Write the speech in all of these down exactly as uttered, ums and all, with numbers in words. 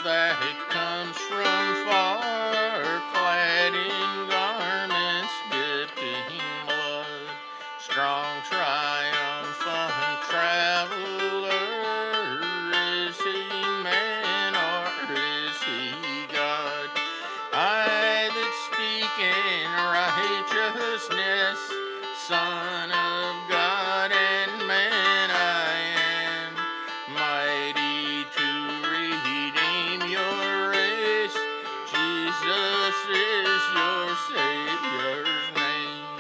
that comes from far, clad in garments dipped in blood, strong, triumphant traveler. Is he man or is he God? I that speak in righteousness, Son of God and man I am, mighty to redeem your race. Jesus is your Savior's name.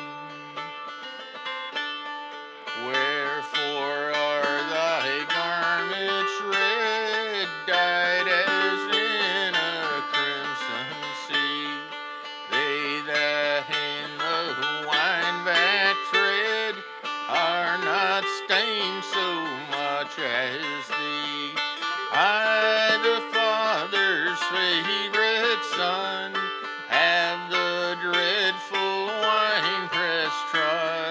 Wherefore are thy garments red, dyed as in a crimson sea? They that in the wine vat tread are not stained so much as thee. I, the Father's favorite Son, have the dreadful winepress tried.